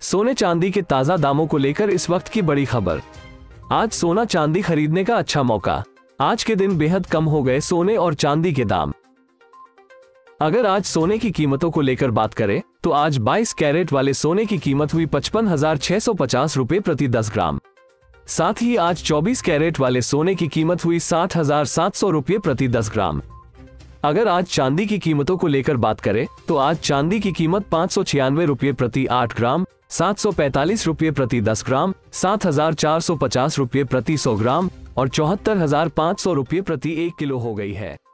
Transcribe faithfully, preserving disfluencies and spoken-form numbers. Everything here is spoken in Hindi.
सोने चांदी के ताजा दामों को लेकर इस वक्त की बड़ी खबर। आज सोना चांदी खरीदने का अच्छा मौका। आज के दिन बेहद कम हो गए सोने और चांदी के दाम। अगर आज सोने की कीमतों को लेकर बात करें तो आज बाईस कैरेट वाले सोने की कीमत हुई पचपन हजार छह सौ पचास रुपए प्रति दस ग्राम। साथ ही आज चौबीस कैरेट वाले सोने की कीमत हुई साठ हजार सात सौ रुपये प्रति दस ग्राम। अगर आज चांदी की कीमतों को लेकर बात करें तो आज चांदी की कीमत पाँच सौ छियानवे रुपये प्रति आठ ग्राम, सात सौ पैंतालीस रुपये प्रति दस ग्राम, सात हजार चार सौ पचास रुपये प्रति सौ ग्राम और चौहत्तर हजार पाँच सौ रुपये प्रति एक किलो हो गई है।